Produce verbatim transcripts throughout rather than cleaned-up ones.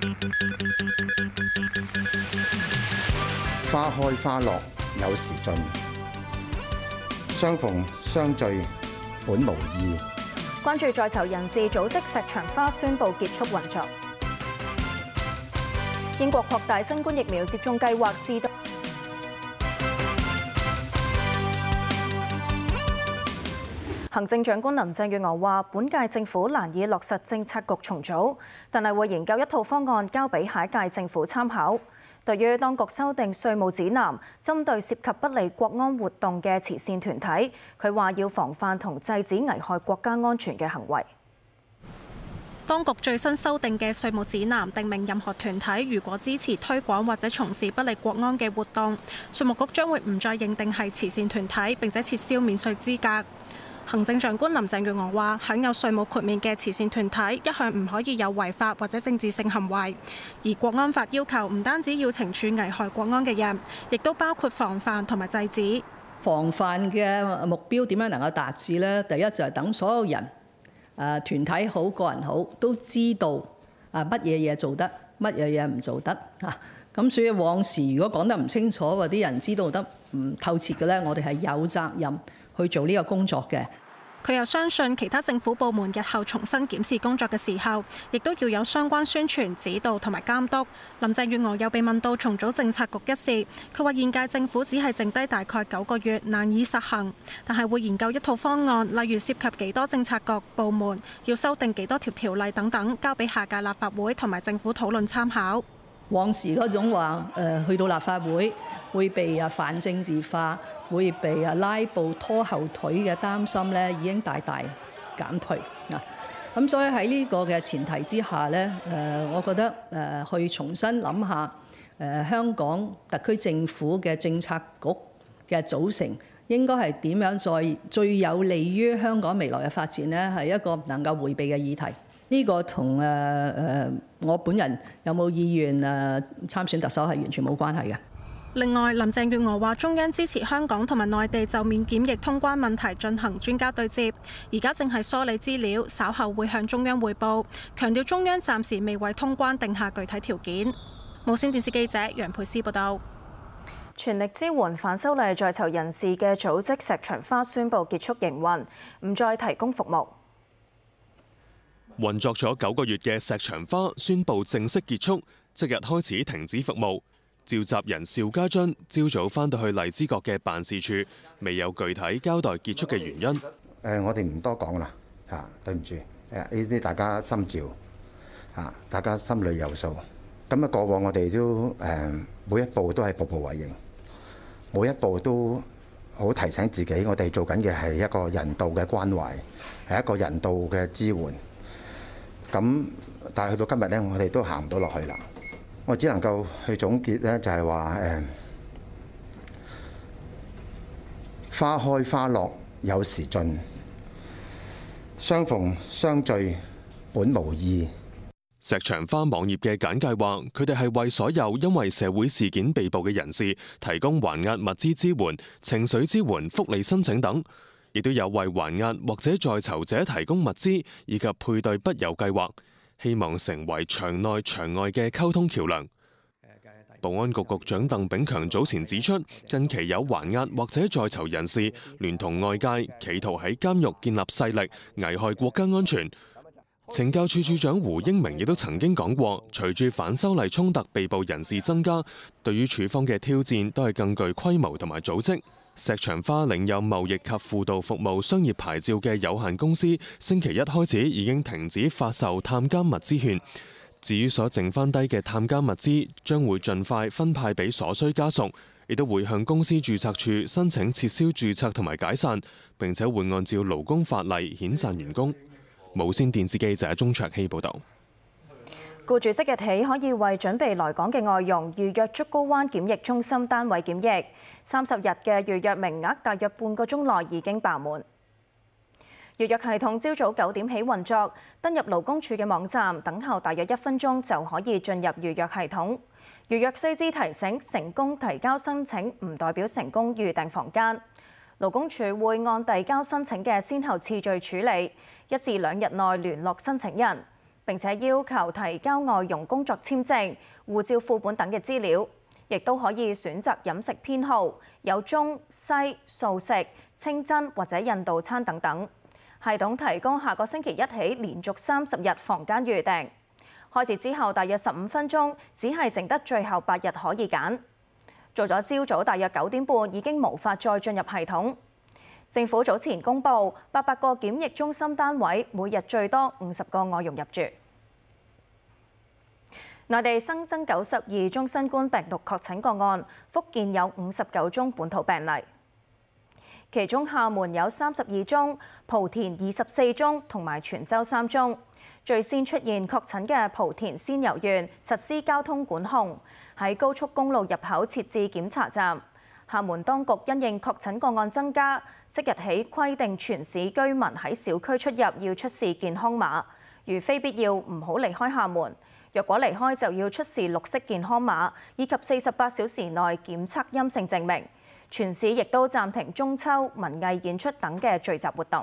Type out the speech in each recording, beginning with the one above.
花開花落有時盡，相逢相聚本無意。 關注在囚人士組織石牆花宣布結束運作。英國擴大新冠疫苗接種計劃至到。行政長官林鄭月娥話：本屆政府難以落實政策局重組，但係會研究一套方案交俾下一屆政府參考。對於當局修訂稅務指南，針對涉及不利國安活動嘅慈善團體，佢話要防範同制止危害國家安全嘅行為。 當局最新修訂嘅稅務指南訂明，任何團體如果支持推廣或者從事不利國安嘅活動，稅務局將會唔再認定係慈善團體，並且撤銷免稅資格。行政長官林鄭月娥話：享有稅務豁免嘅慈善團體一向唔可以有違法或者政治性行為，而國安法要求唔單止要懲處危害國安嘅人，亦都包括防範同埋制止。 防範嘅目標點樣能夠達至呢？第一就係等所有人，誒團體好、個人好，都知道啊乜嘢嘢做得，乜嘢嘢唔做得啊。咁所以往時如果講得唔清楚，或啲人知道得唔透徹嘅咧，我哋係有責任去做呢個工作嘅。 佢又相信其他政府部門日後重新檢視工作嘅時候，亦都要有相關宣傳、指導同埋監督。林鄭月娥又被問到重組政策局一事，佢話現屆政府只係剩低大概九個月，難以實行，但係會研究一套方案，例如涉及幾多政策局部門，要修訂幾多條條例等等，交俾下屆立法會同埋政府討論參考。 往時嗰種話誒去到立法會會被啊泛政治化，會被啊拉布拖後腿嘅擔心咧，已經大大減退啊！咁所以喺呢個嘅前提之下咧，誒，我覺得誒去重新諗下誒香港特區政府嘅政策局嘅組成，應該係點樣再最有利於香港未來嘅發展咧，係一個能夠迴避嘅議題。呢個同誒誒我本人有冇意願誒參選特首係完全冇關係嘅。 另外，林鄭月娥話中央支持香港同埋內地就免檢疫通關問題進行專家對接，而家正係梳理資料，稍後會向中央匯報，強調中央暫時未為通關定下具體條件。無線電視記者楊佩斯報道。 全力支援反修例在囚人士嘅組織石牆花宣布結束營運，唔再提供服務。 運作咗九個月嘅石牆花宣布正式結束，即日開始停止服務。召集人邵家臻朝早返到去荔枝角嘅辦事處，未有具體交代結束嘅原因。 誒，我哋唔多講啦，嚇，對唔住，誒呢啲大家心照，嚇，大家心裏有數。咁啊，過往我哋都誒每一步都係步步為營，每一步都好提醒自己，我哋做緊嘅係一個人道嘅關懷，係一個人道嘅支援。咁但係去到今日咧，我哋都行唔到落去啦。我只能夠去總結咧，就係話誒，花開花落有時盡，相逢相聚本無意。 石牆花網頁嘅簡介話，佢哋係為所有因為社會事件被捕嘅人士提供還押物資支援、情緒支援、福利申請等，亦都有為還押或者在囚者提供物資以及配對筆友計劃。希望成為場內場外嘅溝通橋梁。保安局局長鄧炳強早前指出，近期有還押或者在囚人士聯同外界企圖喺監獄建立勢力，危害國家安全。懲教處處長胡英明亦都曾經講過，隨住反修例衝突被捕人士增加，對於處方嘅挑戰都係更具規模同埋組織。石牆花領有貿易及輔導服務商業牌照嘅有限公司，星期一開始已經停止發售探監物資券。至於所剩翻低嘅探監物資，將會盡快分派俾所需家屬，亦都會向公司註冊處申請撤銷註冊同埋解散，並且會按照勞工法例遣散員工。無線電視記者鐘卓希報導。 僱主即日起可以為準備來港嘅外傭預約竹篙灣檢疫中心單位檢疫，三十日嘅預約名額大約半個鐘內已經爆滿。預約系統朝早九點起運作，登入勞工處嘅網站，等候大約一分鐘就可以進入預約系統。預約須知提醒，成功提交申請唔代表成功預訂房間。勞工處會按遞交申請嘅先後次序處理，一至兩日內聯絡申請人。 並且要求提交外傭工作簽證、護照副本等嘅資料，亦都可以選擇飲食編號，有中西素食、清真或者印度餐等等。系統提供下個星期一起連續三十日房間預訂，開始之後大約十五分鐘，只係剩得最後八日可以揀。做咗朝早大約九點半已經無法再進入系統。政府早前公布八百個檢疫中心單位，每日最多五十個外傭入住。內地新增九十二宗新冠病毒確診個案，福建有五十九宗本土病例。其中廈門有三十二宗，莆田二十四宗，同埋泉州三宗。最先出現確診嘅莆田仙遊縣實施交通管控，喺高速公路入口設置檢查站。廈門當局因應確診個案增加，即日起規定全市居民喺小區出入要出示健康碼，如非必要唔好離開廈門。若果離開就要出示綠色健康碼，以及四十八小時內檢測陰性證明。全市亦都暫停中秋、文藝演出等嘅聚集活動。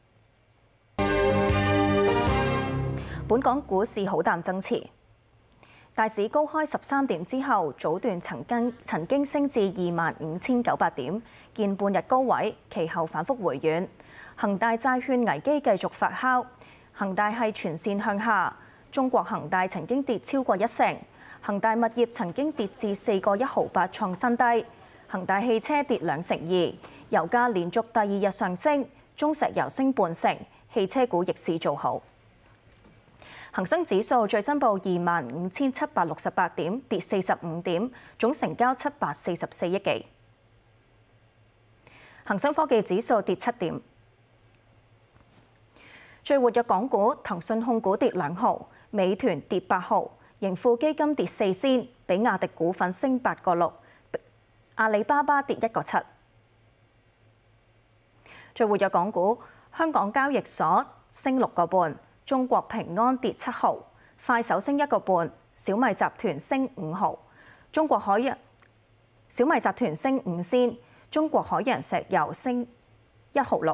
本港股市好淡爭持，大市高開十三點之後，早段曾經曾經升至二萬五千九百點，見半日高位，其後反覆回軟。恒大債券危機繼續發酵，恒大係全線向下，中國恒大曾經跌超過一成，恒大物業曾經跌至四個一毫八創新低。恒大汽車跌兩成二，油價連續第二日上升，中石油升半成，汽車股逆市做好。恒生指數最新報二萬五千七百六十八點，跌四十五點，總成交七百四十四億幾。恒生科技指數跌七點。最活躍港股，騰訊控股跌兩毫，美團跌八毫，盈富基金跌四仙，比亞迪股份升八個六。阿里巴巴跌一個七。最活躍港股，香港交易所升六個半，中國平安跌七毫，快手升一個半，小米集團升五毫，中國海洋小米集團升五仙，中國海洋石油升一毫六。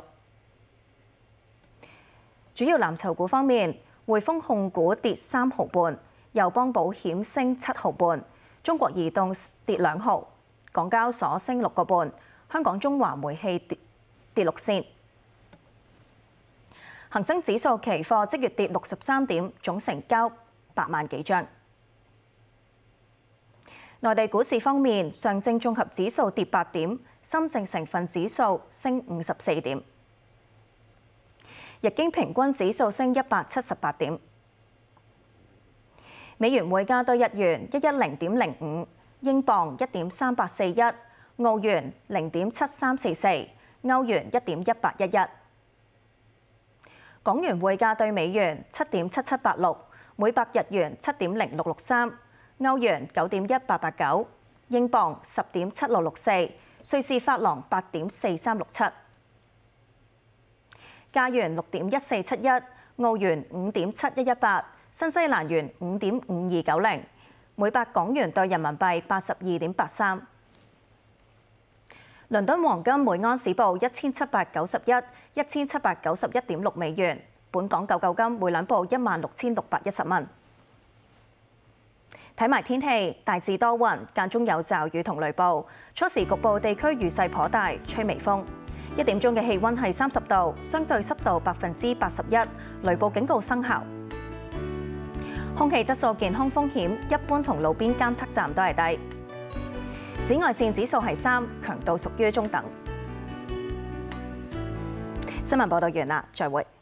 主要藍籌股方面，匯豐控股跌三毫半，友邦保險升七毫半，中國移動跌兩毫。港交所升六個半，香港中華煤氣跌跌六仙。恒生指數期貨即月跌六十三點，總成交八萬幾張。內地股市方面，上證綜合指數跌八點，深證成分指數升五十四點，日經平均指數升一百七十八點。美元匯價對日元一一零點零五。英鎊一點三八四一，澳元零點七三四四，歐元一點一八一一。港元匯價對美元七點七七八六，每百日元七點零六六三，歐元九點一八八九，英鎊十點七六六四，瑞士法郎八點四三六七，加元六點一四七一，澳元五點七一一八，新西蘭元五點五二九零。每百港元對人民幣八十二點八三。倫敦黃金每安士報一千七百九十一、一千七百九十一點六美元。本港九九金每兩報一萬六千六百一十蚊。睇埋天氣，大致多雲，間中有驟雨同雷暴。初時局部地區雨勢頗大，吹微風。一點鐘嘅氣温係三十度，相對濕度百分之八十一，雷暴警告生效。空氣質素健康風險一般同路邊監測站都係低。紫外線指數係三，強度屬於中等。新聞報道完啦，再會。